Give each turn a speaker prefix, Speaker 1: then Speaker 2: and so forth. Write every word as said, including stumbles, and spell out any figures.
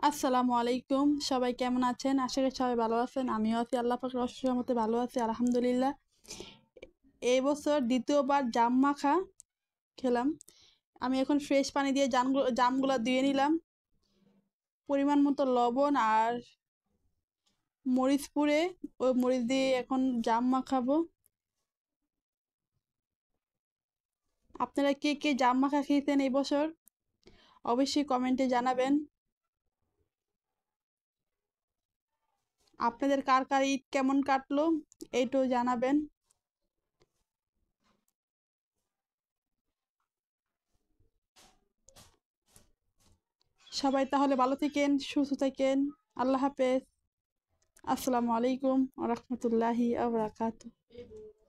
Speaker 1: আসসালামু আলাইকুম। সবাই কেমন আছেন? আশা করি সবাই ভালো আছেন। আমিও আছি আল্লাহ পাকের অশেষ রহমতে ভালো আছি আলহামদুলিল্লাহ। এই বছর দ্বিতীয়বার জাম মাখা খেলাম। আমি এখন ফ্রেশ পানি দিয়ে জামগুলো জামগুলো ধুয়ে নিলাম। পরিমাণ মতো লবণ আর মরিচ পুড়ে ওই মরিচ দিয়ে এখন জাম মাখাবো। আপনারা কে কে জাম মাখা খেয়েছেন এই বছর? অবশ্যই কমেন্টে জানাবেন। আপনাদের কার কার ঈদ কেমন কাটলো এইটাও জানাবেন। সবাই তাহলে ভালো থাকেন, সুস্থ থাকেন। আল্লাহ হাফেজ। আসসালামু আলাইকুম ওয়া রাহমাতুল্লাহি ওয়া বারাকাতুহু।